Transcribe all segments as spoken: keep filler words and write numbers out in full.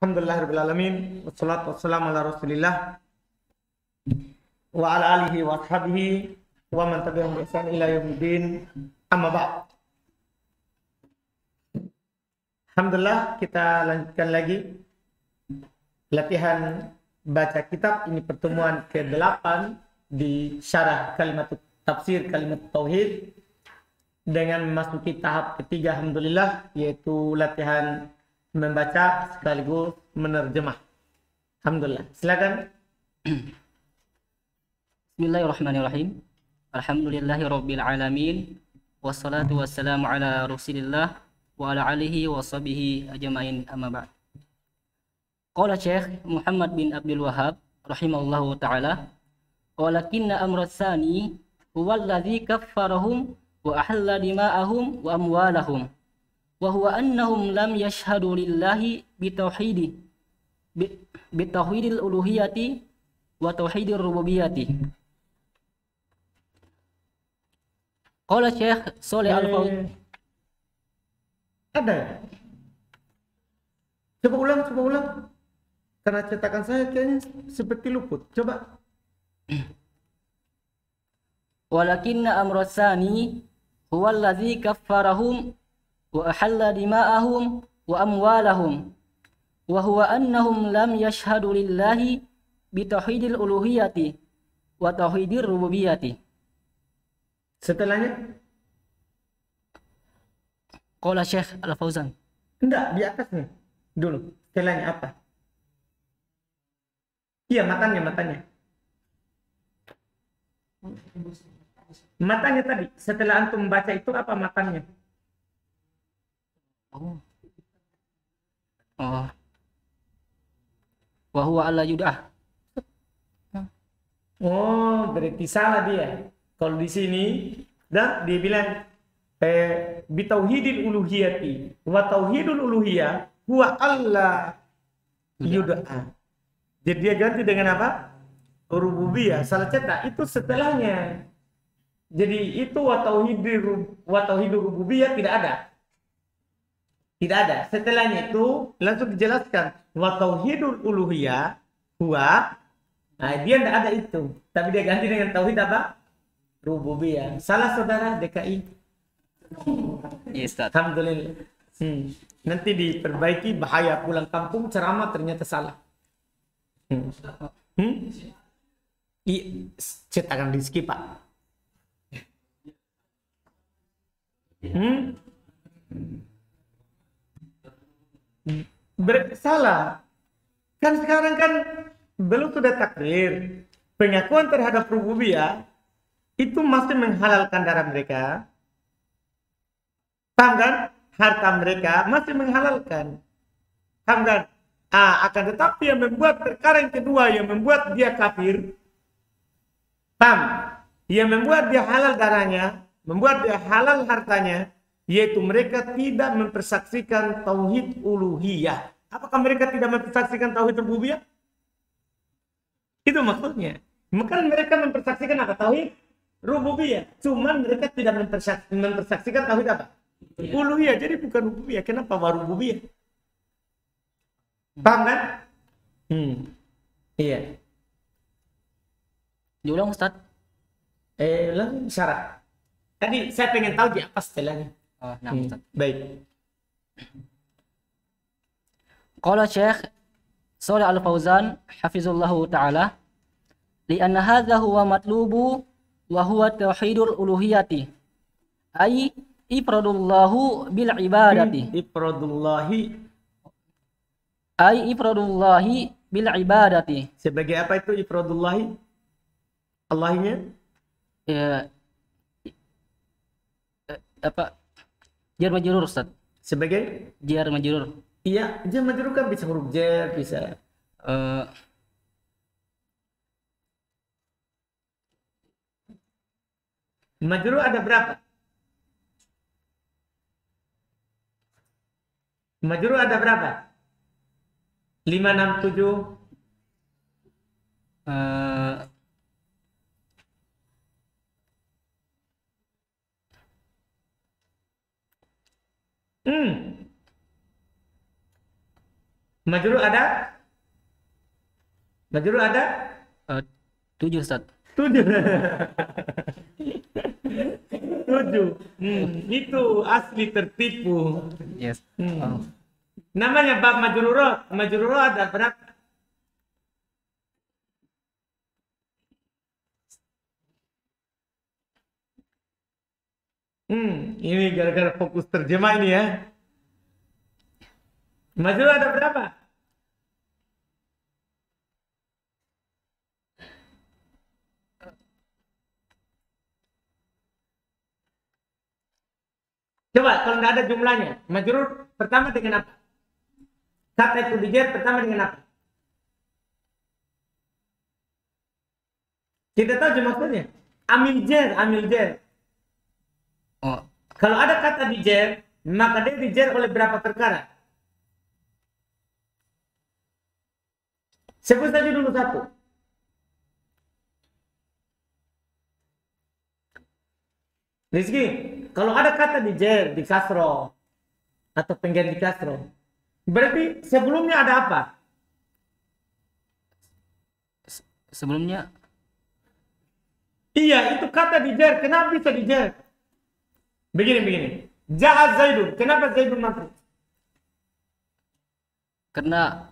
Alhamdulillahirrahmanirrahim. Wassalatu wassalamu ala rasulillah wa ala alihi wa ashabihi wa man tabi'ahum bi ihsan ila yaumiddin. Amma ba'd. Alhamdulillah, kita lanjutkan lagi latihan baca kitab. Ini pertemuan ke delapan di syarah kalimat tafsir kalimat tauhid dengan memasuki tahap ketiga, alhamdulillah, yaitu latihan membaca sekaligus menerjemah. Alhamdulillah. Silakan. Bismillahirrahmanirrahim. Alhamdulillahirabbil alamin. Wassalatu wassalamu ala Rasulillah wa ala alihi wa sahbihi ajmain, amma ba'd. Qala Syekh Muhammad bin Abdul Wahhab rahimahullahu taala, walakinna amra tsani huwa alladzi kaffarahum wa ahalla dima'ahum wa amwalahum wa huwa annahum lam yashhadu lillahi bitauhidi bitauhidil uluhiyati wa tauhidir rububiyyati. Qala Syekh Shalih Al-Fauzan. Ada ya? Coba ulang, coba ulang. Karena cetakan saya kayaknya seperti luput. Coba. Walakinna amra tsani huwa alladzi kaffarahum wa ahalla dima'ahum wa amwalahum wa huwa annahum lam yashhadu lillahi bitauhidil uluhiyati wa tauhidir rububiyyati. Setelahnya? Qala Syekh Al-Fauzan. Enggak, di atasnya dulu. Setelahnya apa? Iya, matanya, matanya. Matanya tadi, setelah antum membaca itu apa matanya? Oh. Oh. Wa huwa alla yudah. Oh, berarti salah dia. Kalau di sini, dah dia bilang eh, bitauhidil uluhiyati wa tauhidul uluhiyah huwa alla yud'a. Jadi dia ganti dengan apa? Rububiyah. Salah cetak itu setelahnya. Jadi itu wa tauhidir wa tauhidur rububiyah tidak ada. Tidak ada. Setelahnya itu langsung dijelaskan wa tauhidul uluhiyah huwa. Nah, dia tidak ada itu. Tapi dia ganti dengan tauhid apa? Rububiyah. Salah saudara D K I. Yes, Ustaz. Alhamdulillah. Hmm. Nanti diperbaiki, bahaya pulang kampung ceramah ternyata salah. Hmm. Hmm? I, cetakan Rizky, Pak. Hmm? Berarti salah. Kan sekarang kan belum sudah takdir. Pengakuan terhadap rububiyah itu masih menghalalkan darah mereka. Paham kan? Harta mereka masih menghalalkan. Paham kan? Ah, akan tetapi yang membuat perkara yang kedua yang membuat dia kafir. Paham? Yang membuat dia halal darahnya, membuat dia halal hartanya, yaitu mereka tidak mempersaksikan tauhid uluhiyah. Apakah mereka tidak mempersaksikan tauhid rububiyah? Itu maksudnya. Maka mereka mempersaksikan apa? Tauhid rububiyah. Cuman mereka tidak mempersaksikan, mempersaksikan tauhid apa? Uluhiyah. Jadi bukan rububiyah. Kenapa baru rububiyah? Paham kan? Hmm. Iya. Diulang, Ustaz. Eh, lalu syarat. Tadi saya pengen tahu di apa setelahnya. Oh, nah, Hmm. Ustaz. Baik. Qala Syekh Shalih Al-Fauzan hafizallahu taala, li'anna hadza huwa matlubu wa huwa tauhidul uluhiyati ay ifradullahu bil ibadati. Hmm. Ifradullahi. Ay ifradullahi bil ibadati. Sebagai apa itu ifradullahi? Allahnya? Ya, eh, apa? Jar majrur, Ustaz. Sebagai? Jar majrur. Iya, jar majrur kan bisa huruf jar, bisa. Uh, Majrur ada berapa? Majrur ada berapa? lima, enam, tujuh. uh, Hmm. Majrur ada? Majrur ada? Eh, tujuh Ustaz. Tujuh. Tujuh. Hmm, itu asli tertipu. Yes. Hmm. Oh. Namanya bab majrurat. Majrurat ada berapa? Hmm, ini gara-gara fokus terjemah ini ya. Majrur ada berapa? Coba kalau nggak ada jumlahnya, majrur pertama dengan apa? Kata itu dijer pertama dengan apa? Kita tahu aja maksudnya. Amil jer, amil jer. Oh, Kalau ada kata dijer, maka dia dijer oleh berapa perkara? Sebut saja dulu satu. Rizky, kalau ada kata dijer, di kasro, atau pengganti kasro, berarti sebelumnya ada apa? se- sebelumnya Iya, itu kata dijer. Kenapa bisa dijer? Begini, begini. Jahat Zaidun. Kenapa Zaidun masuk? karena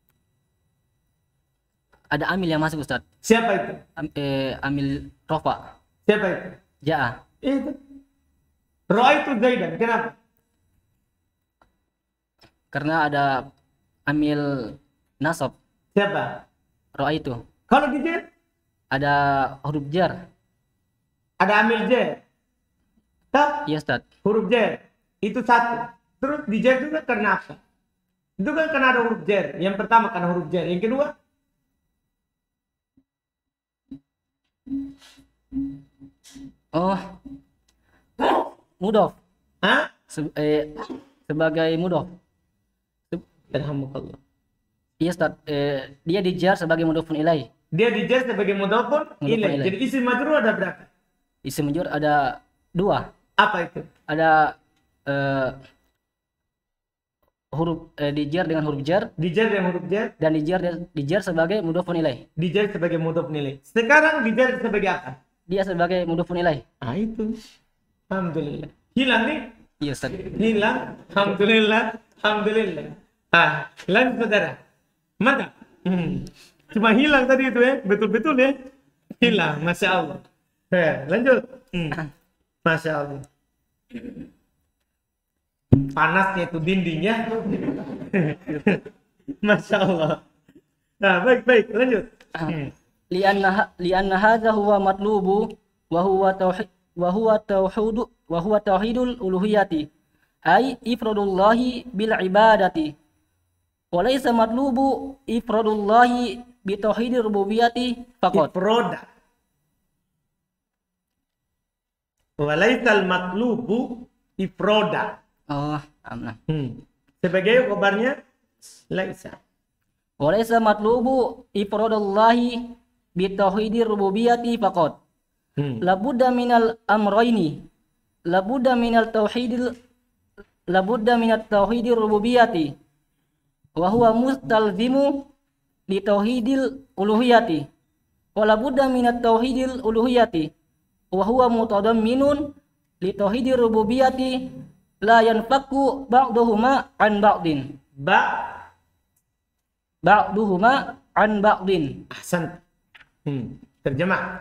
ada amil yang masuk Ustaz. Siapa itu? Am, eh, amil rofa. Siapa itu? Ja'a. Itu. Roa itu Zaidan. Kenapa? Karena ada amil nasab. Siapa? Ro'a itu. Kalau dijer, Ada huruf jar. ada amil jer. Tak? Iya Ustaz. Huruf jer. Itu satu. Terus dijer juga karena apa? Itu kan karena ada huruf jer. Yang pertama karena huruf jer. Yang kedua, Oh, mudhof. hah? Se- eh, sebagai mudhof. Se- Alhamdulillah. Iya Ustaz. Eh, dia dijar sebagai mudhofun ilaih. Dia dijer sebagai mudhofun Mudhofun ilaih. ilaih. Jadi isim majrur ada berapa? Isim majrur ada dua. Apa itu? Ada eh, huruf eh, dijar dengan huruf jar Dijer dengan huruf jer, dan dijar dijar sebagai mudhofun ilaih. dijer sebagai mudhof nilai. Sekarang dijer sebagai apa? Dia sebagai mudhofun ilaih. Ah itu. Alhamdulillah. Hilang nih? Iya Ustaz. Hilang. Alhamdulillah. Alhamdulillah. Ah, lanjut saudara. Mantap. Hmm. Cuma hilang tadi itu ya. Betul-betul ya. Hilang. Masya Allah. Eh, lanjut. Hmm. Masya Allah. Panasnya itu dindingnya. Masya Allah. Nah, baik, baik. Lanjut. Hmm. Lianna lianna hadza huwa matlubu wa huwa tauhid wa huwa tauhid wa huwa tauhidul uluhiyati ay ifradullahi bil ibadati wa laysa matlubu ifradullahi bi tauhidir rububiyyati faqat. Ifroda. Walaisal matlubu ifroda. Oh, amna. Hmm. Sebagai kabarnya laisa. Wa laysa matlubu ifradullahi bi tauhidir rububiyyati faqat. Hmm. Labudda minal amrayni. Labudda minal tauhidil labudda minat tauhidir rububiyyati wa huwa mustalzimu li tauhidil uluhiyati wa labudda minat tauhidil uluhiyati wa huwa mutadamminun li tauhidir rububiyyati la yanfaku ba'duhuma an ba'din Ba. ba'duhuma an ba'din. Ahsan. Hmm. Terjemah.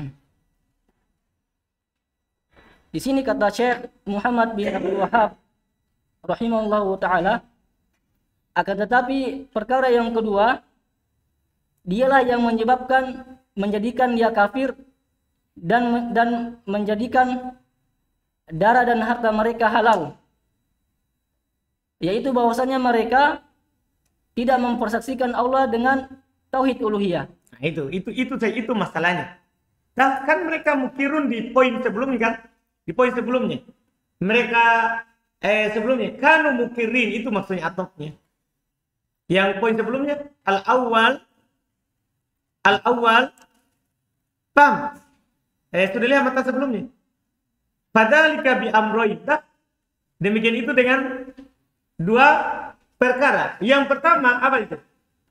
Di sini kata Syekh Muhammad bin Abdul Wahhab rahimahullahu taala, akan tetapi perkara yang kedua dialah yang menyebabkan menjadikan dia kafir dan dan menjadikan darah dan harta mereka halal, yaitu bahwasanya mereka tidak mempersaksikan Allah dengan tauhid uluhiyah. Nah, itu itu itu saya itu masalahnya. Nah, kan mereka mukirun di poin sebelumnya kan? Di poin sebelumnya. Mereka eh sebelumnya kanu mukirin itu maksudnya atofnya. Yang poin sebelumnya al-awwal al-awwal pam. Eh sudah lihat mata sebelumnya. Padalika bi amroita. Demikian itu dengan dua perkara. Yang pertama apa itu?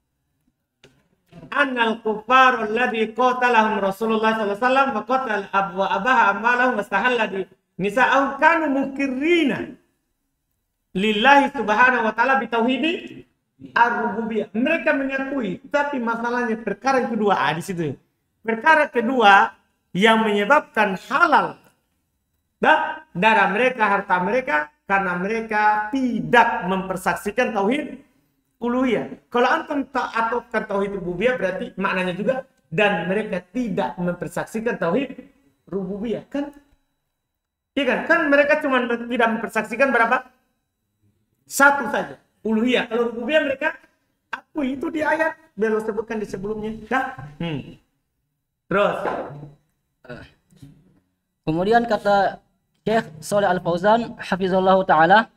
Annal kuffar alladhi qatalahum Rasulullah sallallahu alaihi wasallam wa qatal abwa abaha amalahum wastahalla di nisa'ahum kanu mukirrina lillahi subhanahu wa ta'ala bitauhidi ar-rububiyah. Mereka mengakui, tapi masalahnya perkara yang kedua, ah, di situ. Perkara kedua yang menyebabkan halal dah, darah mereka, harta mereka, karena mereka tidak mempersaksikan tauhid uluhiyah. Kalau antum tak atofkan tauhid rububiyah berarti maknanya juga dan mereka tidak mempersaksikan tauhid rububiyah, kan? Iya kan? Kan mereka cuma tidak mempersaksikan berapa? Satu saja, uluhiyah. Kalau rububiyah mereka akui, itu di ayat beliau sebutkan di sebelumnya. Dah. Hmm. Terus. Kemudian kata Syekh Shalih Al Fauzan hafizallahu taala,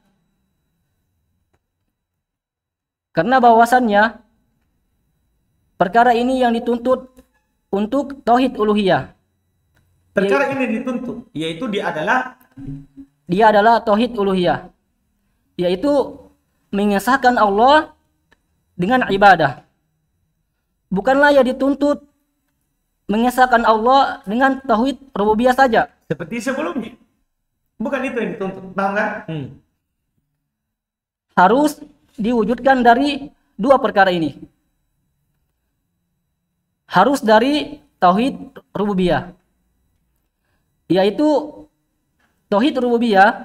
karena bahwasannya perkara ini yang dituntut untuk tauhid uluhiyah. Perkara ini dituntut, yaitu dia adalah dia adalah tauhid uluhiyah, yaitu mengesahkan Allah dengan ibadah. Bukanlah yang dituntut mengesahkan Allah dengan tauhid rububiyah saja. Seperti sebelumnya. Bukan itu yang dituntut, paham kan? Hmm. Harus diwujudkan dari dua perkara ini. Harus dari tauhid rububiyah, yaitu tauhid rububiyah.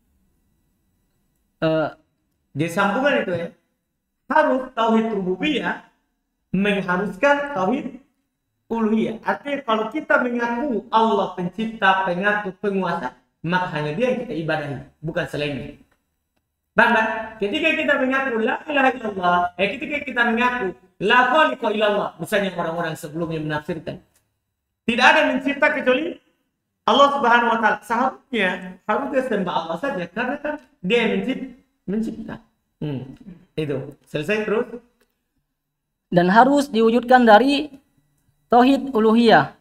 Uh, Di sambungan itu ya, harus tauhid rububiyah mengharuskan tauhid uluhiyah. Artinya kalau kita mengaku Allah pencipta, pengatur, penguasa, maka hanya dia yang kita ibadahi, bukan selainnya. Bang, ketika kita mengaku la ilaha illallah, eh ketika kita mengaku la khaliqa illallah, misalnya orang-orang sebelumnya menafsirkan tidak ada yang mencipta kecuali Allah Subhanahu wa taala. Seharusnya harusnya sembah Allah saja karena kan dia yang mencipta. mencipta. Hmm. Itu. Selesai terus. Dan harus diwujudkan dari tauhid uluhiyah.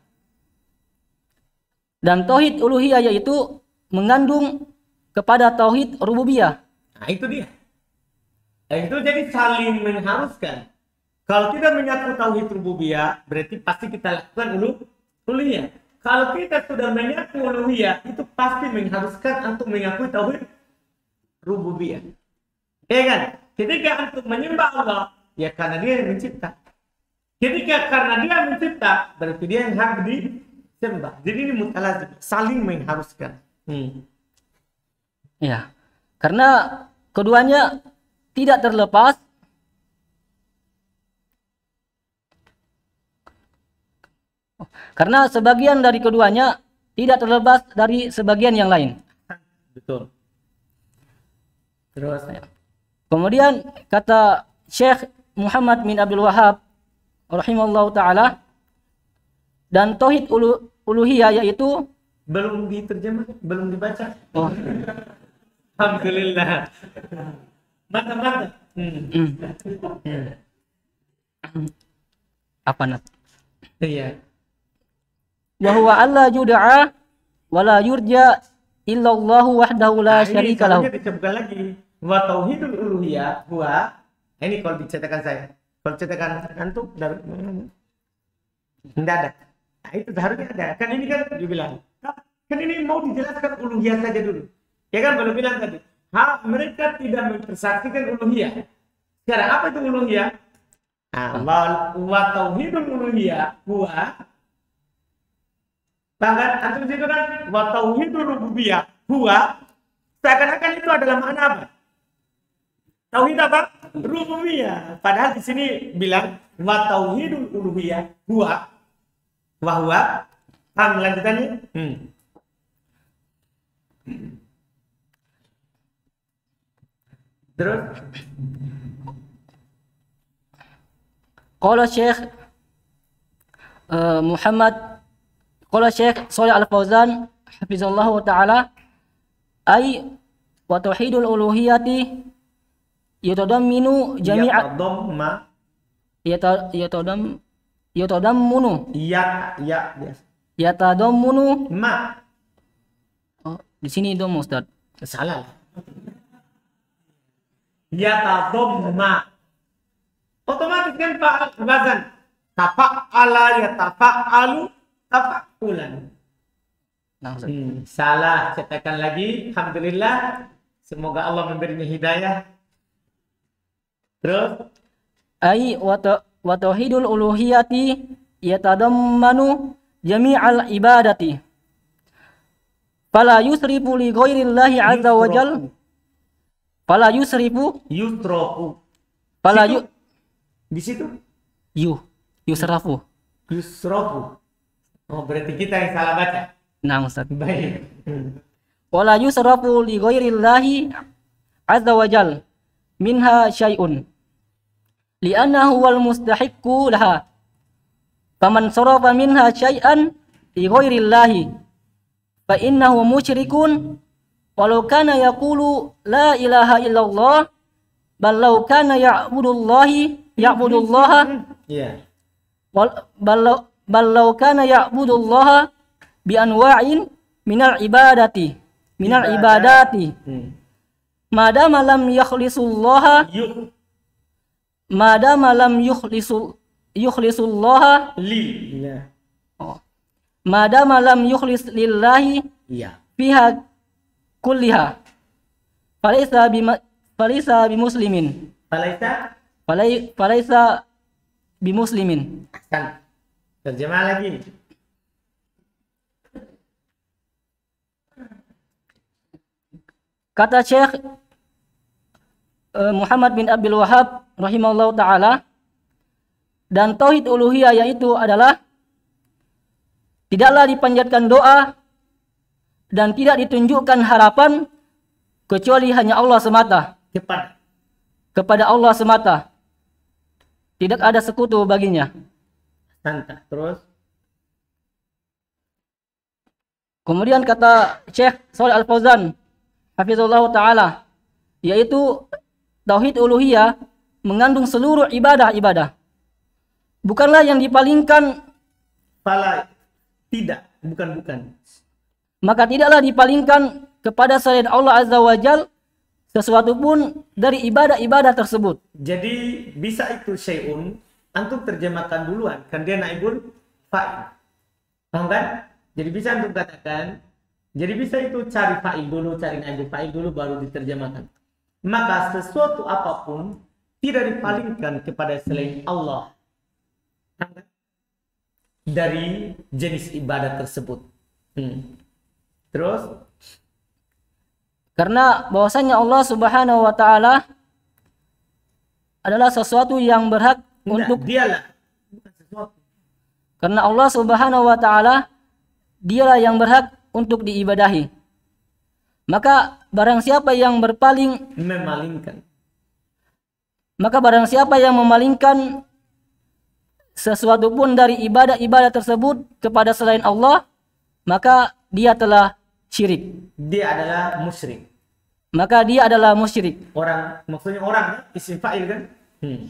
Dan tauhid uluhiyah yaitu mengandung kepada tauhid rububiyah. Nah, itu dia. Nah, itu jadi saling mengharuskan. Kalau kita mengaku tauhid rububiyah, berarti pasti kita lakukan ulu uluhiyah. Kalau kita sudah mengaku uluhiyah, itu pasti mengharuskan untuk mengakui tauhid rububiyah. Ya kan? Ketika untuk menyembah Allah, ya karena dia yang mencipta. Ketika karena dia yang mencipta, berarti dia yang harus disembah. Jadi ini mutalazim, saling mengharuskan. Hmm. Ya, karena keduanya tidak terlepas karena sebagian dari keduanya tidak terlepas dari sebagian yang lain. Betul. Terus ya. Kemudian kata Syekh Muhammad bin Abdul Wahhab rahimahullahu taala, dan tauhid ulu, uluhiyah yaitu belum diterjemah, belum dibaca. Oh. Alhamdulillah. Mata-mata. Hmm. Hmm. Apa nak? Iya. Wa huwa alla yud'a wa la yurja illa Allah wahdahu la syarika lahu. Ini disebutkan lagi. Wa tauhidul uluhiyah huwa, ini kalau dicetakan saya. Kalau cetakan antum dari tidak ada. Nah, itu seharusnya ada. Kan ini kan dibilang. Kan ini mau dijelaskan uluhiyah saja dulu. Ya kan baru bilang tadi. Ha, mereka tidak mempersaksikan uluhiyah. Sekarang apa itu uluhiyah? Nah, wa tauhidul uluhiyah huwa, bahkan antum situ kan wa tauhidul rububiyah huwa, seakan-akan itu adalah makna apa? Tauhid apa? Rububiyah. Padahal di sini bilang wa tauhidul uluhiyah huwa wa huwa. Paham lanjutannya? Hmm. Terus Qala Syekh uh, Muhammad Qala Syekh Shalih Al Fauzan hafizallahu taala, ay wa tauhidul uluhiyati yatadamminu jami'a yatadamma yata yatadam yatadammunu ya ya biasa yatadammunu ma. Oh, di sini dong Ustaz. Salah. Yatadamma. Otomatis kan fa'al wazan. Tafa'ala yatafa'alu tafa'ulan. Nah, Ustaz. Hmm, salah, cetakan lagi. Alhamdulillah. Semoga Allah memberinya hidayah. Terus Ai wa ta- wa tauhidul uluhiyati yatadammanu jami'al ibadati. Fala yusrifu li ghairillahi azza wa jal. Fala yusrifu yusrofu. fala Situ. yu Di situ yu yusrafu. yusrofu. Oh, berarti kita yang salah baca. Nah, Ustaz. Baik. Hmm. Wala yusrafu li ghairillahi azza wa jal minha syai'un li'annahu wal mustahiqqu laha. Faman sarafa minha syai'an li ghairillahi fa innahu musyrikun walau kana yaqulu la ilaha illallah bal law kana ya'budullahi ya'budullaha Iya. wal bal law- bal law kana ya'budullaha bi anwa'in minal ibadati minal ibadati Hmm. madama lam yakhlisullaha Yuk madama lam yukhlisul yukhlisullaha li. Iya. oh, madama lam yukhlis lillahi Iya. fiha kulliha falaisa bima falaisa bimuslimin Falaisa falai falaisa bimuslimin. ahsan. Terjemah lagi. Kata Syekh eh, Muhammad bin Abdul Wahab rahimahullah taala, dan tauhid uluhiyah yaitu adalah tidaklah dipanjatkan doa dan tidak ditunjukkan harapan kecuali hanya Allah semata, Cepat. kepada Allah semata. Tidak ada sekutu baginya. Santai. Terus Kemudian kata Syekh Shalih Al-Fauzan hafizallahu taala, yaitu tauhid uluhiyah mengandung seluruh ibadah-ibadah. Bukanlah yang dipalingkan, fala tidak, bukan bukan. maka tidaklah dipalingkan kepada selain Allah Azza wa Jal sesuatu pun dari ibadah-ibadah tersebut. Jadi bisa itu syai'un antum terjemahkan duluan kan dia naibul fa'il. Paham kan? Jadi bisa antum katakan, jadi bisa itu cari fa'il dulu, cari naibul fa'il dulu baru diterjemahkan. Maka sesuatu apapun tidak dipalingkan kepada selain Allah. Paham kan? Dari jenis ibadah tersebut. Hmm. Terus Karena bahwasanya Allah Subhanahu wa taala adalah sesuatu yang berhak enggak, untuk dialah bukan sesuatu. karena Allah Subhanahu wa taala dialah yang berhak untuk diibadahi. Maka barang siapa yang berpaling, Memalingkan. maka barang siapa yang memalingkan sesuatu pun dari ibadah-ibadah tersebut kepada selain Allah, maka dia telah syirik. Dia adalah musyrik. Maka dia adalah musyrik. Orang, maksudnya orang kan? Isim fa'il kan? Hmm.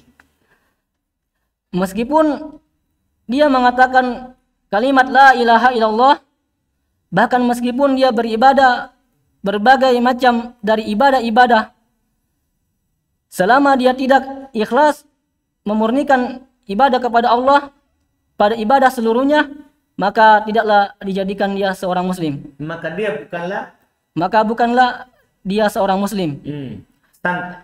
Meskipun dia mengatakan kalimat la ilaha illallah, bahkan meskipun dia beribadah berbagai macam dari ibadah-ibadah, selama dia tidak ikhlas memurnikan ibadah kepada Allah pada ibadah seluruhnya, maka tidaklah dijadikan dia seorang muslim. Maka dia bukanlah Maka bukanlah dia seorang muslim. hmm, santai.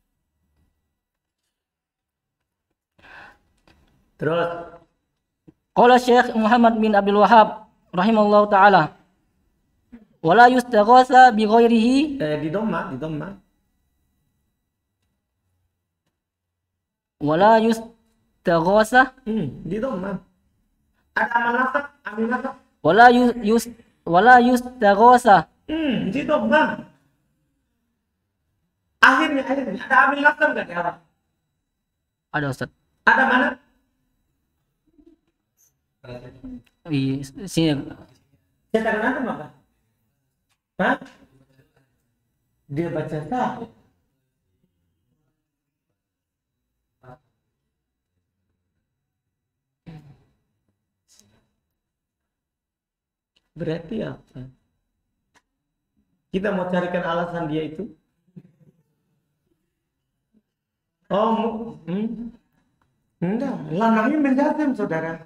Terus Qala Syekh Muhammad bin Abdul Wahab rahimallahu taala, wala yustaghatsa bi ghairihi eh, di doma, di doma. wala yustaghatsa Hmm, di doma. Ada amal nasab, amil nasab. wala yu- yus wala yustaghatsa Hmm, di doma. Akhirnya, akhirnya ada amil nasab enggak di awal? ada Ustaz. Ada mana? Di sini Cetakan antum apa? Hah? Dia baca tahu. Berarti apa? Kita mau carikan alasan dia itu? Oh, mu- hmm. Enggak, lanangnya menjazam, saudara.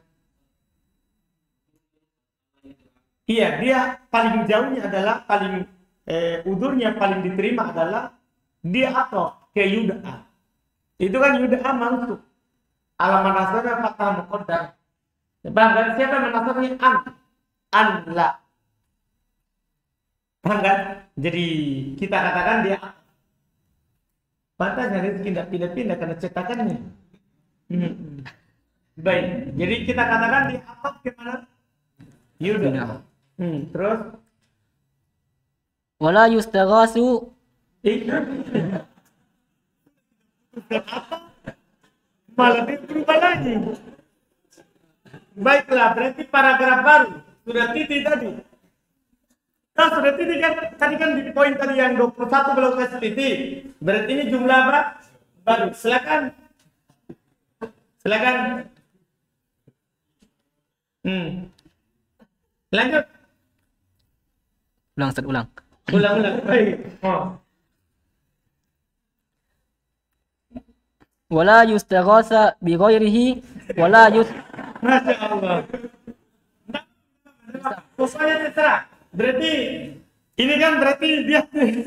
Iya, dia paling jauhnya adalah paling eh, udurnya paling diterima adalah dia atau ke yuda'a. Itu kan yuda'a mansub. Alamat nasabnya fathah muqaddar. Bahkan siapa yang nasabnya an, an la. Paham kan? Jadi kita katakan dia pantasnya rezeki tidak pindah-pindah karena cetakannya. Hmm. Baik, jadi kita katakan dia apa gimana? Yuda'a. Hmm, terus Wala yustaghasu malah dia berubah lagi. Baiklah, berarti paragraf baru sudah titik tadi. Nah, sudah titik kan tadi kan di poin tadi yang dua puluh satu belum kasih titik. Berarti ini jumlah apa? Baru. Silakan. Silakan. Hmm. Lanjut. Ulang, Ustaz, ulang. Ulang-ulang. Baik. Oh. Wala yustaghasa bi ghairihi wala yus Masya Allah. Pokoknya terserah. Berarti ini kan berarti dia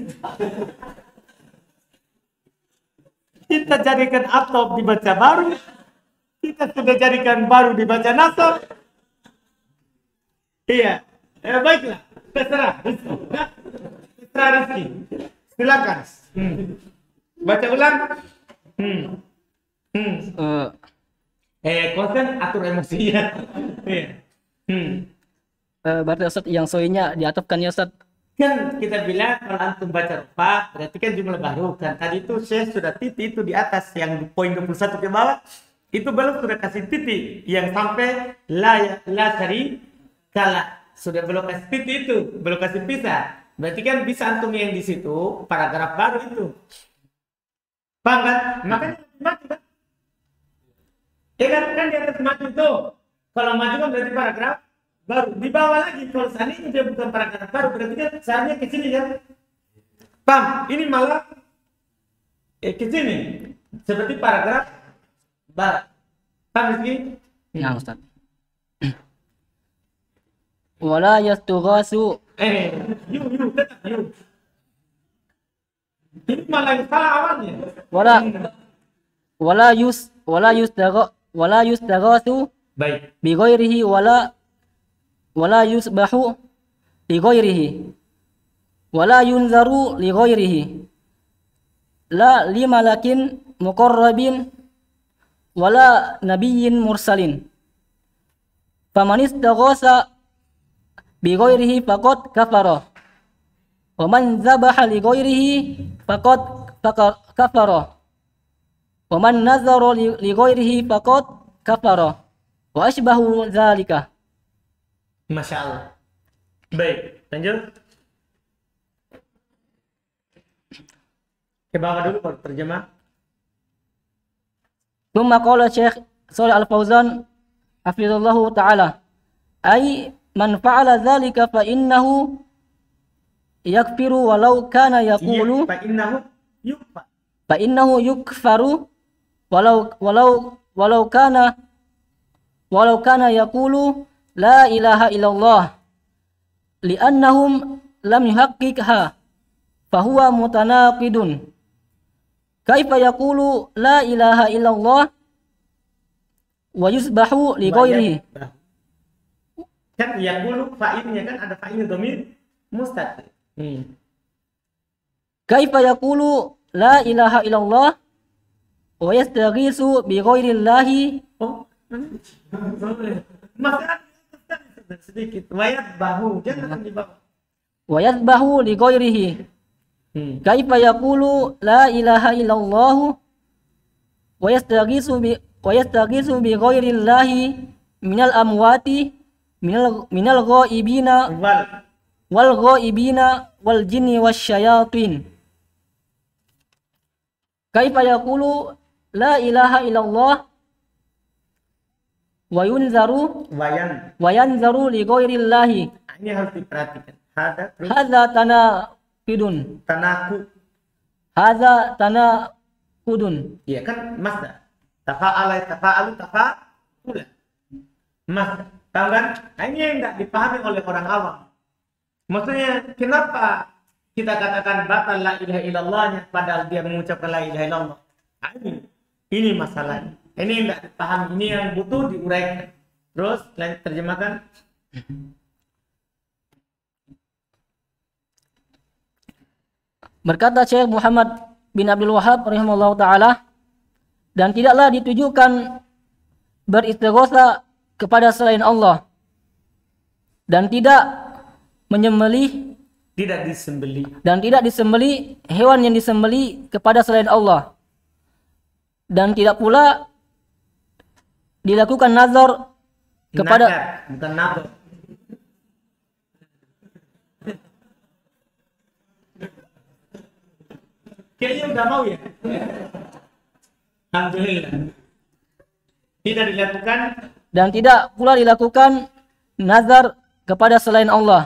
kita jadikan atop dibaca baru, kita sudah jadikan baru dibaca nasab. Iya, eh, baiklah, terserah. Terserah Rizky. Silakan. Hmm. Baca ulang. Hmm. Hmm. eh, Eh, konsen atur emosinya. Iya. Hmm. eh, berarti Ustaz yang soinya diatofkan ya Ustaz. Kan kita bilang kalau antum baca rupa berarti kan jumlah baru kan. Tadi itu saya sudah titik itu di atas yang poin dua puluh satu ke bawah itu belum sudah kasih titik yang sampai la la syari kala sudah belum kasih titik itu belum kasih pisah. Berarti kan bisa antum yang di situ paragraf baru itu. Paham kan? Makanya maju kan? Ya kan, kan di atas maju tuh. Kalau maju kan berarti paragraf baru. Di bawah lagi kalau seandainya dia bukan paragraf baru berarti kan seharusnya ke sini kan. Paham? Ini malah eh ke sini. Seperti paragraf baru. Paham Rizky? Nah, Ustaz. Wala yastughasu Eh, yuk, yuk, tetap yuk. Ini malah yang salah awalnya. wala wala yus wala yustagha wala yustaghasu Baik. bi ghairihi wala wala yusbahu li ghairihi wala yunzaru li ghairihi la li malakin muqarrabin wala nabiyyin mursalin faman istaghasa bi ghairihi faqad kafara wa man dzabaha li ghairihi faqad faqa- kafara wa man nazara li li ghairihi faqad kafara wa asbahu dzalika. Masya Allah. Baik, lanjut. Ke bawah dulu baru terjemah. Thumma qala Syekh Shalih Al-Fauzan hafizallahu ta'ala ay man fa'ala dzalika fa innahu yakfiru walau kana yaqulu Fa innahu yukfa. fa innahu yukfaru walau walau walau kana walau kana yaqulu la ilaha illallah li'annahum lam yuhaqqiqha fahuwa mutanaqidun. Kaifa yaqulu la ilaha illallah wa yusbahu li ghairihi. Kan yang dulu fa'ilnya kan ada fa'il dhamir mustaqil. Hmm. Kaifa yaqulu la ilaha illallah wa yastaghisu bi ghairillahi Oh. Maka sedikit wayat bahu jangan di bawah. wa yadhbahu li ghairihi. Hmm. Kaifa yaqulu la ilaha illallah wa yastaghisu bi wa yastaghisu bi ghairillahi minal amwati minal minal ghaibina Wal wal ghaibina wal jinni wasyayatin. Kaifa yaqulu la ilaha illallah wa yunzaru wayan. wa yanzaru li ghairillahi. Ini harus diperhatikan. Ada terus Hadza tanaqidun. tanaku. Hadza Udun. Iya kan masdar. Tafa'ala tafa'alu tafa'ula. Masdar. Tahu kan? Nah, ini yang tidak dipahami oleh orang awam. Maksudnya kenapa kita katakan batal la ilaha illallahnya padahal dia mengucapkan la ilaha illallah. Nah, ini ini masalahnya. Ini yang tidak dipahami, ini yang butuh diuraikan. Terus lanjut terjemahkan. Berkata Syekh Muhammad bin Abdul Wahab rahimahullah ta'ala, dan tidaklah ditujukan beristighosa kepada selain Allah, dan tidak menyembelih Tidak disembelih. dan tidak disembelih hewan yang disembelih kepada selain Allah, dan tidak pula dilakukan nazar kepada Nadar, bukan nadar. Kayaknya udah mau ya. Alhamdulillah. Tidak dilakukan dan tidak pula dilakukan nazar kepada selain Allah,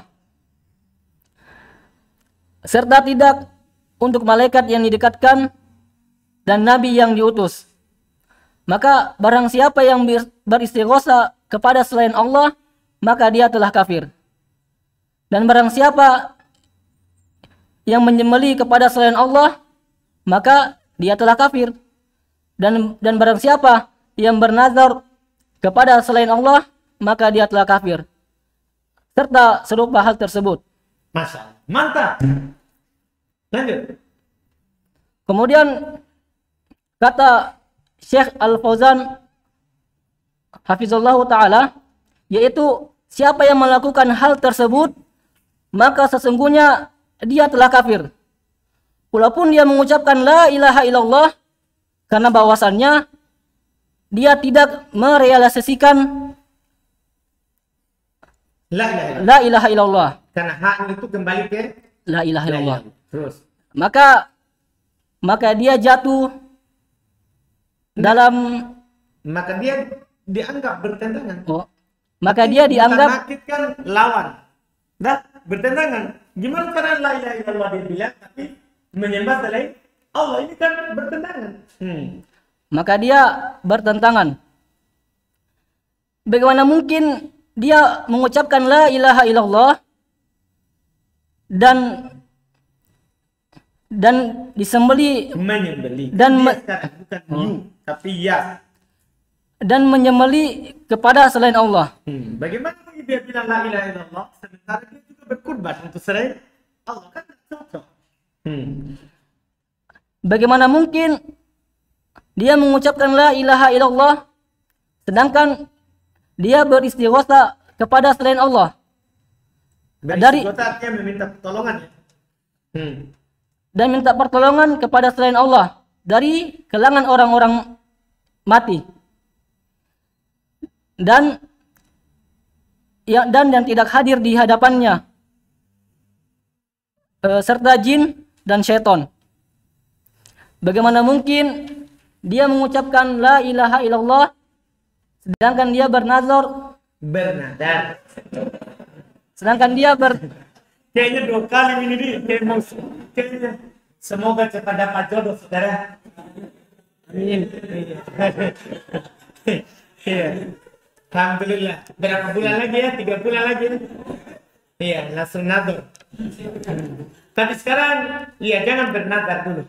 serta tidak untuk malaikat yang didekatkan dan nabi yang diutus. Maka barang siapa yang beristighosa kepada selain Allah, maka dia telah kafir. Dan barang siapa yang menyembelih kepada selain Allah, maka dia telah kafir. Dan dan barang siapa yang bernazar kepada selain Allah, maka dia telah kafir. Serta serupa hal tersebut. Masya Allah. Mantap. Lanjut. Kemudian kata Syekh Al-Fauzan hafizallahu ta'ala, yaitu siapa yang melakukan hal tersebut, maka sesungguhnya dia telah kafir. Walaupun dia mengucapkan la ilaha illallah, karena bahwasannya dia tidak merealisasikan La ilaha illallah. la ilaha illallah. Karena haknya itu kembali ke La ilaha illallah. Terus. Maka maka dia jatuh dalam Maka dia dianggap bertentangan. oh, maka dia dianggap Bukan kan lawan. Dah bertentangan. Gimana cara la ilaha illallah dia bilang tapi menyembah selain Allah, ini kan bertentangan. Hmm. maka dia bertentangan. Bagaimana mungkin dia mengucapkan la ilaha illallah dan dan disembeli Menyembeli. Dan dia me- sekarang bukan you, tapi ya. dan menyembeli kepada selain Allah. Hmm. Bagaimana dia bilang la ilaha illallah sementara dia juga berkurban untuk selain Allah, kan tak cocok. Hmm. Bagaimana mungkin dia mengucapkan la ilaha illallah sedangkan dia beristighosa kepada selain Allah. Dari- Beristighosa artinya meminta pertolongan ya. Hmm. Dan minta pertolongan kepada selain Allah dari kalangan orang-orang mati. Dan ya, dan yang tidak hadir di hadapannya, e, serta jin dan syaitan. Bagaimana mungkin dia mengucapkan la ilaha illallah sedangkan dia bernazar, Bernadar. sedangkan dia ber Kayaknya dua kali ini dia kayak mau kayaknya semoga cepat dapat jodoh saudara. Amin. Iya. Alhamdulillah. Berapa bulan lagi ya? Tiga bulan lagi. Iya, langsung nador. Tapi sekarang, iya jangan bernadar dulu.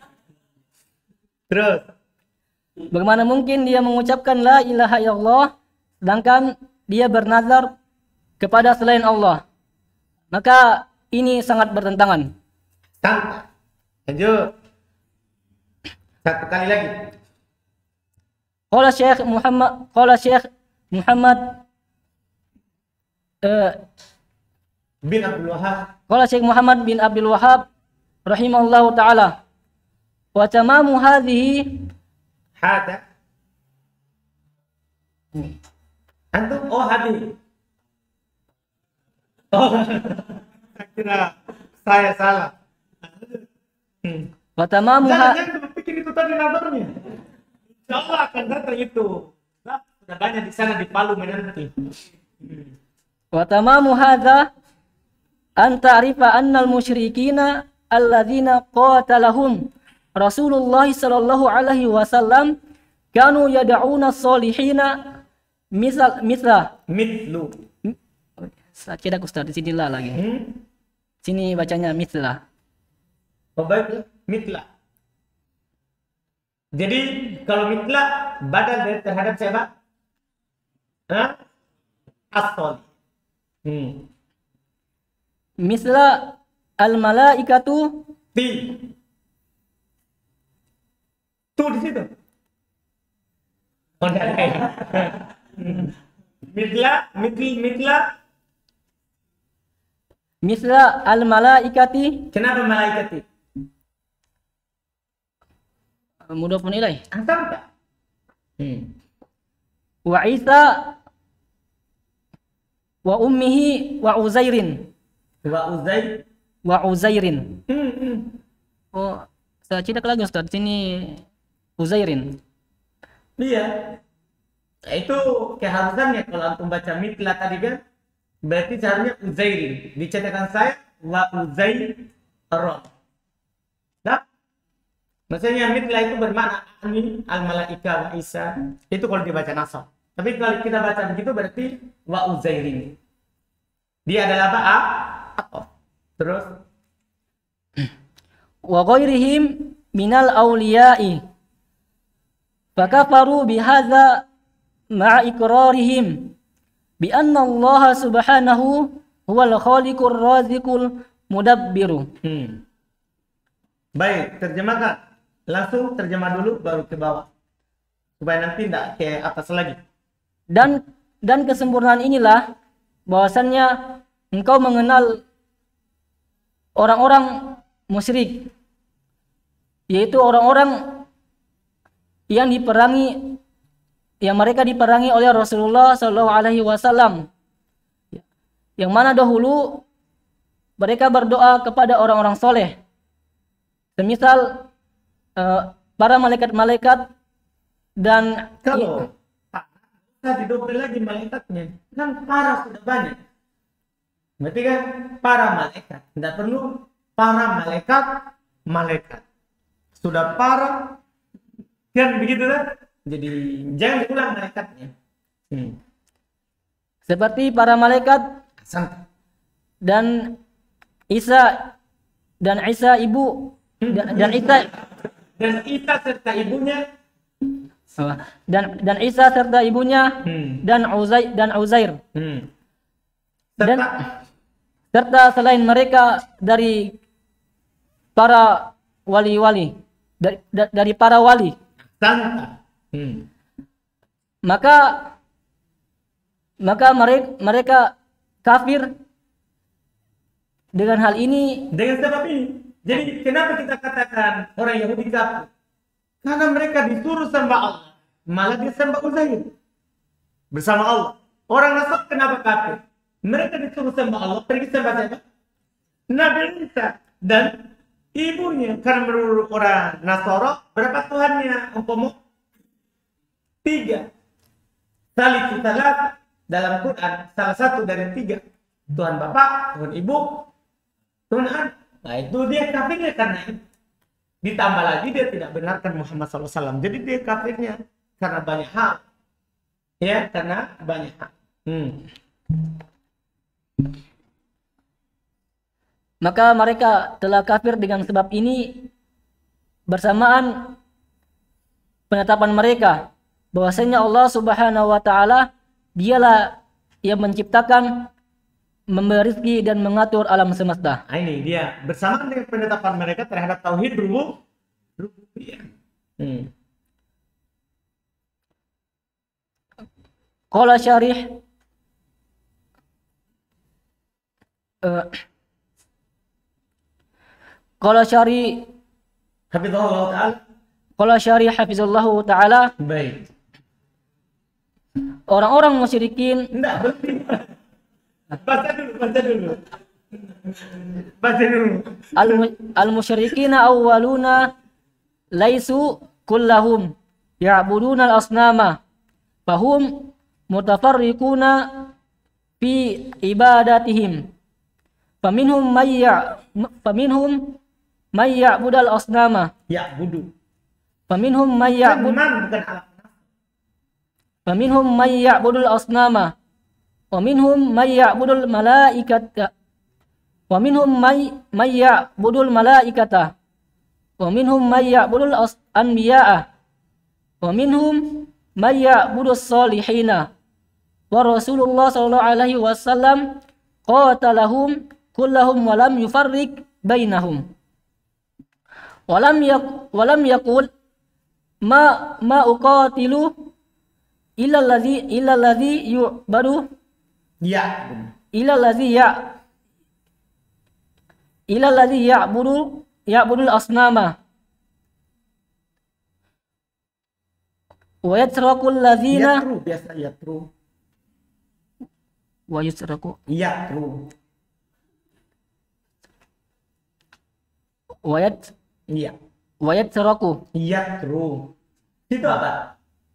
Terus. bagaimana mungkin dia mengucapkan la ilaha illallah sedangkan dia bernazar kepada selain Allah. Maka ini sangat bertentangan. Santai. Lanjut. Satu kali lagi. Qala Syekh Muhammad qala Syekh Muhammad eh, Bin Abdul Wahab. qala Syekh Muhammad bin Abdul Wahab rahimahullahu taala, wa tamamu hadhihi Hada. Antum oh hadi. Oh, saya kira saya salah. Hmm. wa tamamu Jangan, ha- jangan berpikir itu tadi nabarnya. Insya Allah akan datang itu. Nah, sudah banyak di sana di Palu menanti. Hmm. wa tamamu hadza an ta'rifa annal musyrikina alladzina qatalahum Rasulullah sallallahu alaihi wasallam kanu yad'una salihina misal misla Mitlu. saya cedak Ustaz di sini lah lagi. Hmm? Sini bacanya misla. Oh, baik, mitla. Jadi kalau mitla badal dari terhadap siapa? Hah? As-solih. Hmm. Misla al malaikatu Ti. Tuh di situ. Oh, enggak ada ya. Mitla, mitl, mitla. misla al malaikati Kenapa malaikat itu? mudhof ilaih. Asal tak? Hmm. Wa Isa wa ummihi wa Uzairin Wa uzai. wa Uzairin. Hmm, hmm. Oh, saya cedak lagi Ustaz. Sini Uzairin. Iya. Nah, itu keharusannya kalau antum baca mitla tadi kan, berarti seharusnya uzairin. Dicetakan saya wa uzair roh. Nah, maksudnya mitla itu bermakna ani al malaika wa Isa. Itu kalau dibaca nasab. Tapi kalau kita baca begitu berarti wa uzairin. Dia adalah apa? A. Oh. Terus Wa ghairihim minal awliya'i fakafaru bihadza ma'a iqrarihim bi anna Allah subhanahu huwal khaliqur raziqul mudabbiru. hmm. Baik, terjemahkan. Langsung terjemah dulu baru ke bawah. Supaya nanti tidak ke atas lagi. Dan dan kesempurnaan inilah bahwasannya engkau mengenal orang-orang musyrik, yaitu orang-orang yang diperangi, yang mereka diperangi oleh Rasulullah Shallallahu Alaihi Wasallam, yang mana dahulu mereka berdoa kepada orang-orang soleh, semisal uh, para malaikat-malaikat dan Kalau kita didobel lagi malaikatnya, kan para sudah banyak. Berarti kan para malaikat, tidak perlu para malaikat malaikat. Sudah para, kan begitu kan? Jadi jangan diulang malaikatnya. Hmm. seperti para malaikat Santai. dan Isa dan Isa ibu dan, dan Isa Dan Isa serta ibunya. dan dan Isa serta ibunya Hmm. dan Uzair dan Uzair Hmm. dan Serta serta selain mereka dari para wali-wali dari, da- dari para wali, santai. Hmm. maka maka mereka mereka kafir dengan hal ini. Dengan sebab ini. Jadi kenapa kita katakan orang Yahudi kafir? Karena mereka disuruh sembah Allah, malah dia sembah Uzair bersama Allah. Orang Nasab kenapa kafir? Mereka disuruh sembah Allah, pergi sembah siapa? Nabi Isa dan ibunya. Karena menurut orang Nasara, berapa Tuhannya? Umpama tiga. Salisu salat dalam Quran, salah satu dari tiga. Tuhan Bapa, Tuhan Ibu, Tuhan Anak. Nah itu dia kafirnya karena itu. Ditambah lagi dia tidak benarkan Muhammad shallallahu alaihi wasallam. Jadi dia kafirnya karena banyak hal. Ya, karena banyak hal. Hmm. Maka mereka telah kafir dengan sebab ini bersamaan penetapan mereka bahwasanya Allah Subhanahu wa taala dialah yang menciptakan, memberi rezeki dan mengatur alam semesta. Nah, ini dia bersamaan dengan penetapan mereka terhadap tauhid rubu rububiyah. Hmm. Qala syarih uh, Qala syari Hafizahullah taala. Qala syari hafizallahu taala, Baik. orang-orang musyrikin Enggak, berhenti. Baca dulu, baca dulu. Baca dulu. al- al-musyrikina awwaluna laisu kullahum ya'buduna al-asnama fahum mutafarriquna fi ibadatihim faminhum may ya- faminhum may ya'budal asnama. Ya budu. Faminhum may Kan ya'bud man bukan alam. faminhum may ya'budul asnama. Wa minhum may ya'budul malaikata. Wa minhum may may ya'budul malaikata. Wa minhum may ya'budul anbiya'a. Wa minhum may ya'budus salihina. Wa Rasulullah sallallahu alaihi wasallam qatalahum kullahum wa lam yufarriq bainahum. Wa lam yak wa lam yaqul ma ma uqatilu illa alladhi illa alladhi yu'badu Ya. illa alladhi ya illa alladhi ya'budu ya'budul asnama wa yatraqul ladzina Yatru biasa yatru. wa yusraku Yatru. wa yat Iya. wa yatraku Yatru. Itu apa?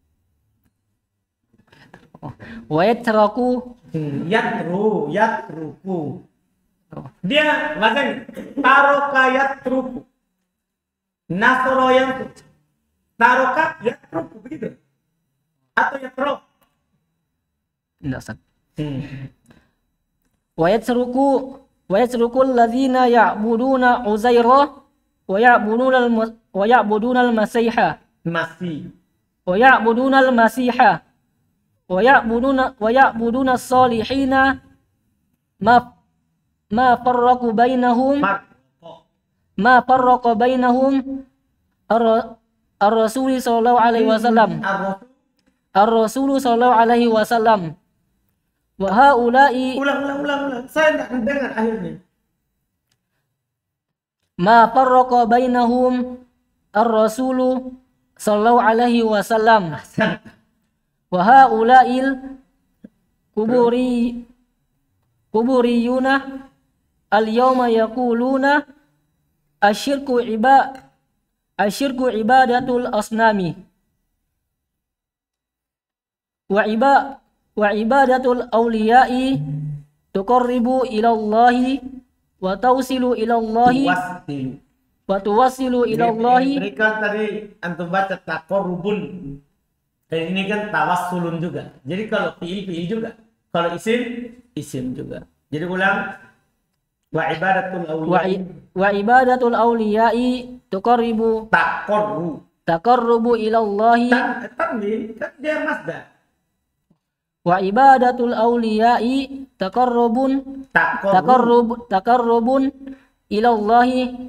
wa yatraku Hmm, yatru, yatruku. Dia bahkan taroka yatruku. Nasoro yang taroka yatruku begitu. Atau yatro. enggak Ustaz. Hmm. Wa yatsruku wa yatsrukul ladzina ya'buduna Uzaira wa ya'buduna al- wa ya'buduna al-Masiha Masih. wa ya'buduna al-Masiha wa ya'buduna wa ya'buduna as-salihina ma ma farraqu bainahum Marko. ma farraqa bainahum ar- ar-rasul sallallahu alaihi wasallam Ar-Rasul. ar-rasul sallallahu alaihi wasallam wa haula'i Ulang, ulang, ulang, ulang. Saya tidak mendengar akhirnya. ma farraqa bainahum ar-rasulu sallallahu alaihi wasallam wa haula'il kuburi kuburiyuna al-yawma yaquluna asyirku iba asyirku ibadatul asnami wa iba wa ibadatul awliya'i tuqarribu ila Allahi wa tawsilu ila Allahi Tuwasilu. wa tuwassilu ila Allahi. Mereka tadi antum baca takorubun. Dan ini kan tawassulun juga. Jadi kalau fiil fiil juga. Kalau isim isim juga. Jadi ulang. Wa ibadatul wa, awliya. i- wa ibadatul awliya'i tuqarribu Takorru. taqarrubu ila Allahi Tan, tanwin kan dia masdar. wa ibadatul awliya'i taqarrubun Takorru. taqarrub taqarrubun ila Allahi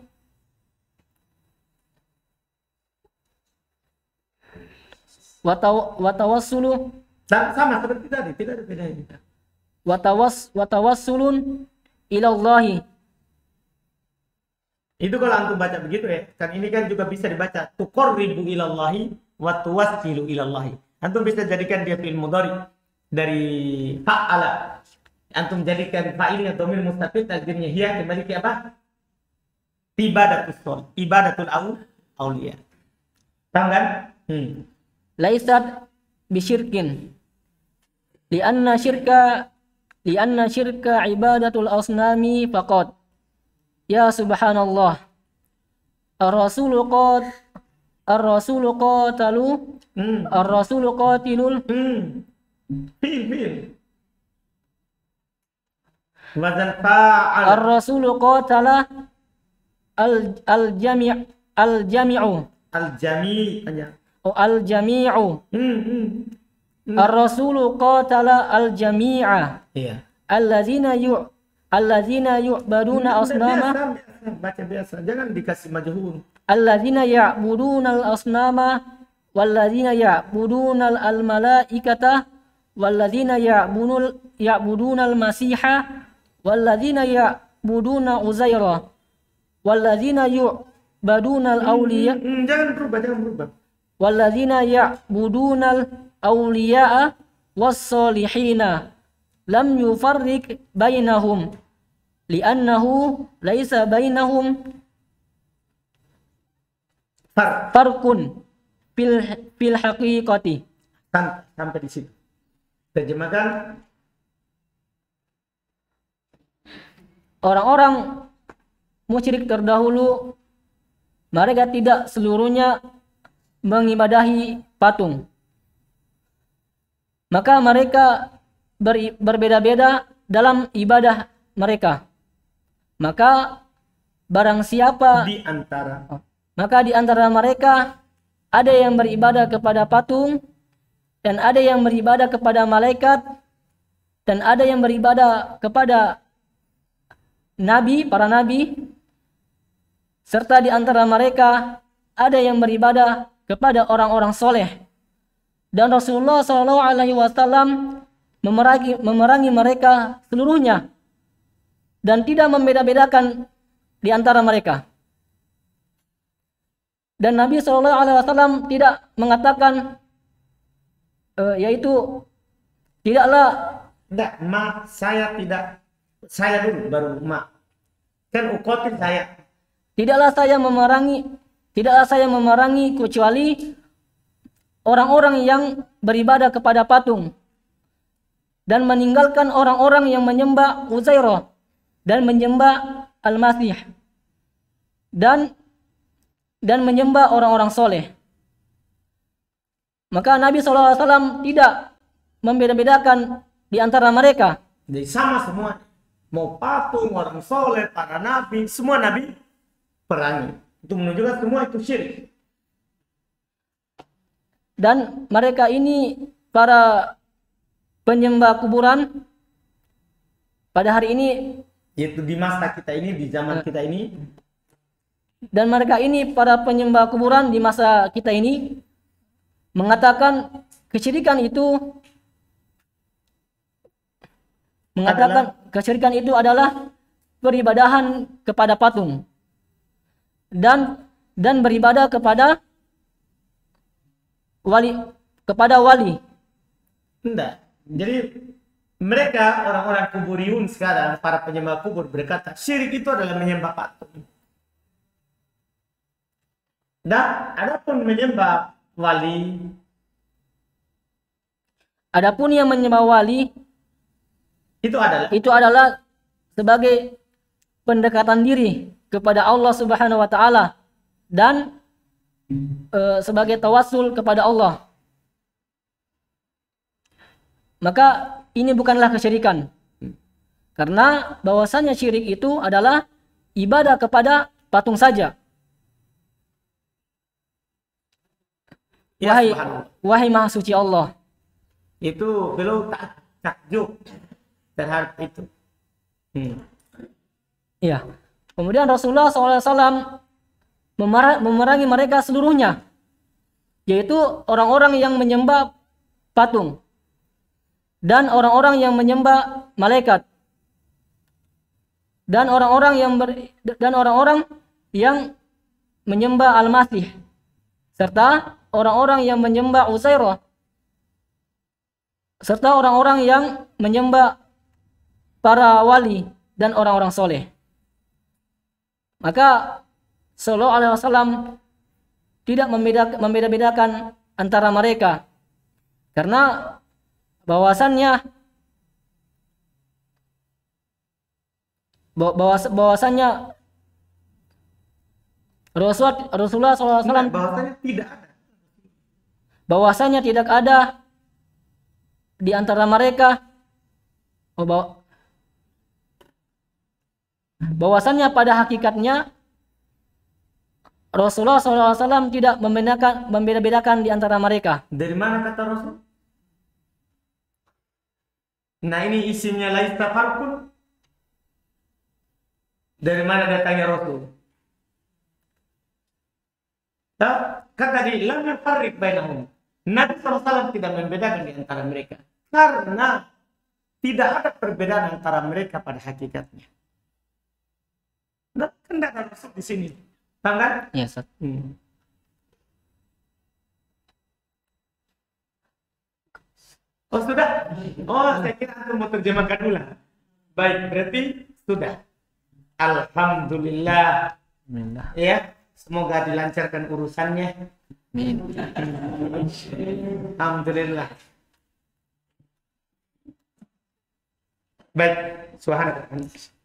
wa taw- wa tawassulu Dan sama seperti tadi, tidak ada bedanya. wa tawas wa tawassulun ila Allahi. Itu kalau antum baca begitu ya, kan ini kan juga bisa dibaca tuqarribu ilallahi wa tuwassilu ilallahi. Antum bisa jadikan dia fi'il mudhari dari fa'ala. Antum jadikan fa'ilnya dhamir mustafid takdirnya hiya kembali ke apa? Ibadatus shol, ibadatul au auliya. Paham kan? Hmm. Laisat bisyirkin lianna syirka lianna syirka ibadatul asnami faqat ya subhanallah ar-rasulu qat ar-rasulu qatalu Hmm. ar-rasulu qatilul Hmm. Fi'il fi'il. Wazan fa'al. ar-rasulu qatala al al-jami' al-jami'u Al-jami' aja. o al-jami'u Hmm. Hmm. Hmm. ar-rasulu qatala al-jami'a Iya. alladzina yu alladzina yu'baduna asnama Biasa, biasa, baca biasa. Jangan dikasih majhul. alladzina ya'buduna al-asnama walladzina ya'buduna al-malaikata walladzina ya'budun ya'buduna al-masiha walladzina ya'buduna uzaira walladzina yu'baduna al-awliya Hmm, jangan berubah, jangan berubah. walladzina ya'buduna al-awliya'a was-solihina lam yufarriq bainahum li'annahu laisa bainahum Far, farqun fil fil haqiqati. sam- sampai di situ. Terjemahkan. Orang-orang musyrik terdahulu mereka tidak seluruhnya mengibadahi patung. Maka mereka ber, berbeda-beda dalam ibadah mereka. Maka barang siapa Di antara maka di antara mereka ada yang beribadah kepada patung, dan ada yang beribadah kepada malaikat, dan ada yang beribadah kepada nabi, para nabi, serta di antara mereka ada yang beribadah kepada orang-orang soleh. Dan Rasulullah shallallahu alaihi wasallam memerangi, memerangi mereka seluruhnya dan tidak membeda-bedakan di antara mereka. Dan Nabi shallallahu alaihi wasallam tidak mengatakan uh, yaitu tidaklah Enggak, ma, saya tidak, saya dulu baru ma. Kan ukotin saya. tidaklah saya memerangi tidaklah saya memerangi kecuali orang-orang yang beribadah kepada patung dan meninggalkan orang-orang yang menyembah Uzairah dan menyembah Al-Masih dan dan menyembah orang-orang soleh. Maka Nabi shallallahu alaihi wasallam tidak membeda-bedakan di antara mereka. Jadi sama semua. Mau patung, orang soleh, para nabi, semua nabi perangi. Itu menunjukkan semua itu syirik. Dan mereka ini para penyembah kuburan pada hari ini, Yaitu di masa kita ini, di zaman kita ini. dan mereka ini para penyembah kuburan di masa kita ini mengatakan kesyirikan itu mengatakan kesyirikan itu adalah peribadahan kepada patung dan dan beribadah kepada wali kepada wali. Enggak. Jadi mereka orang-orang kuburiun sekarang, para penyembah kubur berkata syirik itu adalah menyembah patung. Dan adapun menyembah wali, Adapun yang menyembah wali itu adalah itu adalah sebagai pendekatan diri kepada Allah Subhanahu wa taala dan e, sebagai tawassul kepada Allah. Maka ini bukanlah kesyirikan. Karena bahwasanya syirik itu adalah ibadah kepada patung saja. ya, Wahai subhanallah. wahai Maha Suci Allah. Itu beliau tak takjub terhadap itu. Hmm. Iya. Kemudian Rasulullah shallallahu alaihi wasallam memara- memerangi mereka seluruhnya, yaitu orang-orang yang menyembah patung dan orang-orang yang menyembah malaikat dan orang-orang yang ber, dan orang-orang yang menyembah Al-Masih serta orang-orang yang menyembah Uzairah serta orang-orang yang menyembah para wali dan orang-orang soleh. Maka sallallahu alaihi wasallam tidak membeda- membeda-bedakan antara mereka, karena bahwasannya bahwas bahwasannya Rasul Rasulullah sallallahu alaihi wasallam Bahwasanya tidak ada. bahwasanya tidak ada di antara mereka oh, bahwa, bahwasannya pada hakikatnya Rasulullah shallallahu alaihi wasallam tidak membedakan membeda-bedakan di antara mereka. Dari mana kata Rasul? Nah ini isinya laista farqun. Dari mana datangnya Rasul? Nah, kan tadi lam yufarriq bainahum. Nabi shallallahu alaihi wasallam tidak membedakan di antara mereka karena tidak ada perbedaan antara mereka pada hakikatnya. Nah, kan tidak ada Rasul di sini. Paham kan? Ya, Ustaz. Hmm. Oh sudah? Oh saya kira antum mau terjemahkan ulang. Baik, berarti sudah. Alhamdulillah. Alhamdulillah. Ya, semoga dilancarkan urusannya. Amin. Alhamdulillah. Baik, subhanallah.